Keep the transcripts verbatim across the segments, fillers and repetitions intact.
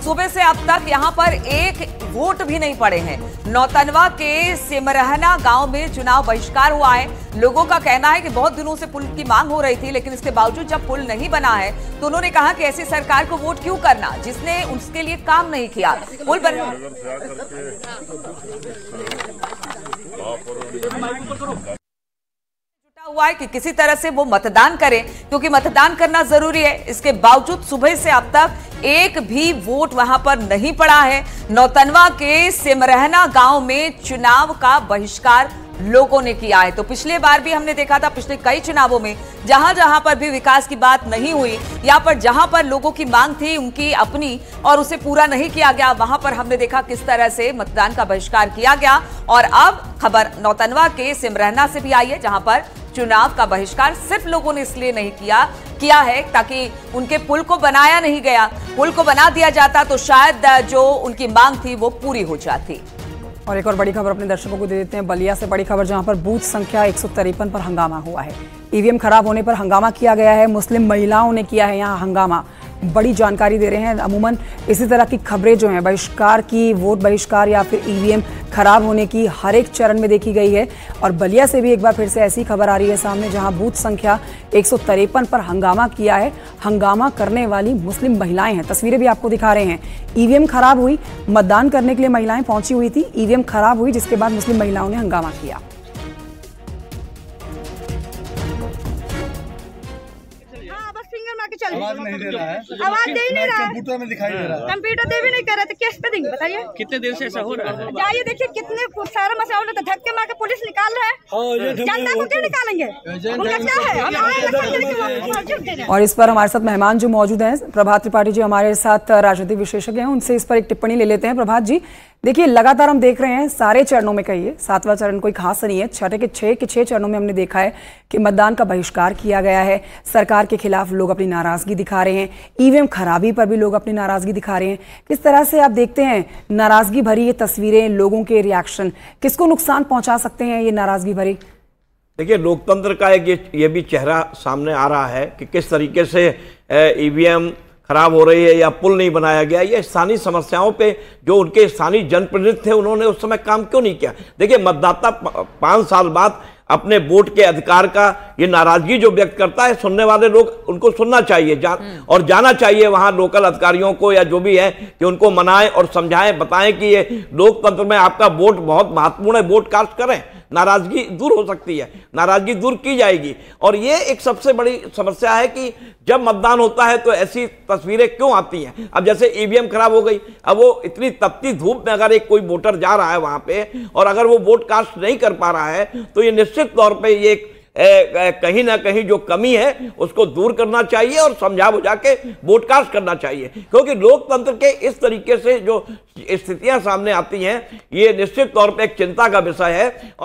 सुबह से अब तक यहां पर एक वोट भी नहीं पड़े हैं। नौतनवा के सिमरहना गांव में चुनाव बहिष्कार हुआ है। लोगों का कहना है कि बहुत दिनों से पुल की मांग हो रही थी, लेकिन इसके बावजूद जब पुल नहीं बना है तो उन्होंने कहा कि ऐसी सरकार को वोट क्यों करना जिसने उसके लिए काम नहीं किया। पुल बन हुआ है कि किसी तरह से वो मतदान करें, क्योंकि मतदान करना जरूरी है। इसके बावजूद सुबह से अब तक एक भी वोट वहां पर नहीं पड़ा है। नौतनवा के सिमरहना गांव में चुनाव का बहिष्कार लोगों ने किया है। तो पिछले बार भी हमने देखा था, पिछले कई चुनावों में जहां जहां पर भी विकास की बात नहीं हुई या पर जहां पर लोगों की मांग थी उनकी अपनी और उसे पूरा नहीं किया गया, वहां पर हमने देखा किस तरह से मतदान का बहिष्कार किया गया। और अब खबर नौतनवा के सिमरहना से भी आई है, जहां पर चुनाव का बहिष्कार सिर्फ लोगों ने इसलिए नहीं किया किया है ताकि उनके पुल को बनाया नहीं गया। पुल को बना दिया जाता तो शायद जो उनकी मांग थी वो पूरी हो जाती। और एक और बड़ी खबर अपने दर्शकों को दे देते हैं। बलिया से बड़ी खबर, जहां पर बूथ संख्या एक सौ तिरपन पर हंगामा हुआ है। ईवीएम खराब होने पर हंगामा किया गया है। मुस्लिम महिलाओं ने किया है यहां हंगामा। बड़ी जानकारी दे रहे हैं। अमूमन इसी तरह की खबरें जो हैं बहिष्कार की, वोट बहिष्कार या फिर ईवीएम खराब होने की हर एक चरण में देखी गई है। और बलिया से भी एक बार फिर से ऐसी खबर आ रही है सामने, जहां बूथ संख्या एक सौ तिरपन पर हंगामा किया है। हंगामा करने वाली मुस्लिम महिलाएं हैं, तस्वीरें भी आपको दिखा रहे हैं। ईवीएम खराब हुई, मतदान करने के लिए महिलाएं पहुंची हुई थी, ईवीएम खराब हुई जिसके बाद मुस्लिम महिलाओं ने हंगामा किया। आवाज नहीं दे रहा है, आवाज दे ही नहीं रहा है, कंप्यूटर में दिखाई दे रहा है। कंप्यूटर दे भी नहीं कर रहे थे, कैसे पे देंगे बताइए? कितने देर से ऐसा हो रहा है? जाइए देखिए कितने सारा मसला तो धक्के मार के पुलिस निकाल रहा है। जनता को क्यों निकालेंगे? उनका क्या है? हम आए। और इस पर हमारे साथ मेहमान जो मौजूद हैं, प्रभात त्रिपाठी जी हमारे साथ राजनीतिक विशेषज्ञ हैं, उनसे इस पर एक टिप्पणी ले लेते हैं। प्रभात जी, देखिए लगातार हम देख रहे हैं सारे चरणों में, कहिए सातवां चरण कोई खास नहीं है, छठे के छह के छह चरणों में हमने देखा है कि मतदान का बहिष्कार किया गया है। सरकार के खिलाफ लोग अपनी नाराजगी दिखा रहे हैं, ईवीएम खराबी पर भी लोग अपनी नाराजगी दिखा रहे हैं। किस तरह से आप देखते हैं नाराजगी भरी ये तस्वीरें, लोगों के रिएक्शन किसको नुकसान पहुंचा सकते हैं ये नाराजगी भरी? देखिए, लोकतंत्र का एक ये, ये भी चेहरा सामने आ रहा है कि किस तरीके से ईवीएम खराब हो रही है या पुल नहीं बनाया गया। ये स्थानीय समस्याओं पे जो उनके स्थानीय जनप्रतिनिधि थे उन्होंने उस समय काम क्यों नहीं किया। देखिए, मतदाता पाँच साल बाद अपने वोट के अधिकार का ये नाराजगी जो व्यक्त करता है, सुनने वाले लोग उनको सुनना चाहिए जा, और जाना चाहिए वहां लोकल अधिकारियों को या जो भी है कि उनको मनाएं और समझाएं, बताएं कि ये लोकतंत्र में आपका वोट बहुत महत्वपूर्ण है, वोट कास्ट करें, नाराजगी दूर हो सकती है, नाराजगी दूर की जाएगी। और ये एक सबसे बड़ी समस्या है कि जब मतदान होता है तो ऐसी तस्वीरें क्यों आती हैं। अब जैसे ईवीएम खराब हो गई, अब वो इतनी तपती धूप में अगर एक कोई वोटर जा रहा है वहां पे और अगर वो वोट कास्ट नहीं कर पा रहा है तो ये निश्चित तौर पे ये ए, ए, कहीं ना कहीं जो कमी है उसको दूर करना चाहिए और समझा बुझा के वोट कास्ट करना चाहिए। क्योंकि लोकतंत्र के इस तरीके से जो स्थितियां सामने आती हैं ये निश्चित तौर पे एक चिंता का विषय है। और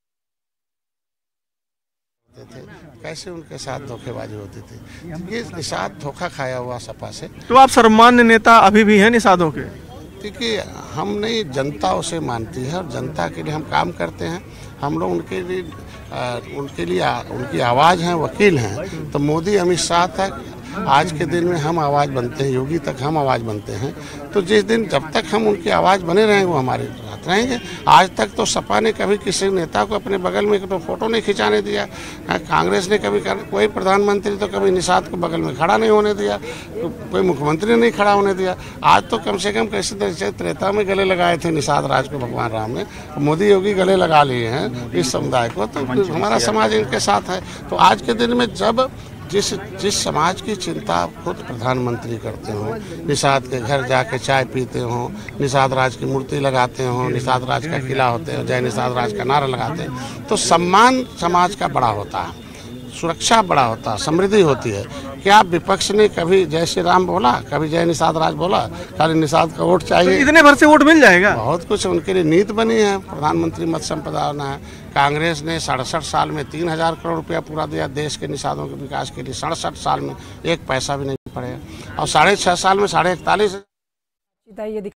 कैसे उनके साथ धोखेबाजी होती थी। ये निषाद धोखा खाया हुआ सपा से। तो आप सर्वमान्य नेता अभी भी हैं निषादों के? क्योंकि हम नहीं, जनता उसे मानती है और जनता के लिए हम काम करते हैं। हम लोग उनके लिए आ, उनके लिए आ, उनकी आवाज़ हैं, वकील हैं। तो मोदी अमित शाह तक आज के दिन में हम आवाज़ बनते हैं, योगी तक हम आवाज़ बनते हैं। तो जिस दिन जब तक हम उनकी आवाज़ बने रहेंगे वो हमारे साथ रहेंगे। आज तक तो सपा ने कभी किसी नेता को अपने बगल में तो फोटो नहीं खिंचाने दिया। कांग्रेस ने कभी कर, कोई प्रधानमंत्री तो कभी निषाद को बगल में खड़ा नहीं होने दिया, तो कोई मुख्यमंत्री नहीं खड़ा होने दिया। आज तो कम से कम कैसे तरह त्रेता में गले लगाए थे निषाद राज को भगवान राम ने, मोदी योगी गले लगा लिए हैं इस समुदाय को। तो हमारा समाज इनके साथ है। तो आज के दिन में जब जिस जिस समाज की चिंता खुद प्रधानमंत्री करते हो, निषाद के घर जाके चाय पीते हो, निषाद राज की मूर्ति लगाते हो, निषाद राज का किला होते हो, जय निषाद राज का नारा लगाते हो, तो सम्मान समाज का बड़ा होता है, सुरक्षा बड़ा होता है, समृद्धि होती है। क्या विपक्ष ने कभी जय श्री राम बोला, कभी जय निषाद राज बोला? खाली निषाद का वोट चाहिए। तो इतने भर से वोट मिल जाएगा? बहुत कुछ उनके लिए नीति बनी है, प्रधानमंत्री मत्स्य संपदा होना है। कांग्रेस ने सड़सठ साल में तीन हजार करोड़ रुपया पूरा दिया देश के निषादों के विकास के लिए। सड़सठ साल में एक पैसा भी नहीं पड़ेगा और साढ़े छह साल में साढ़े इकतालीस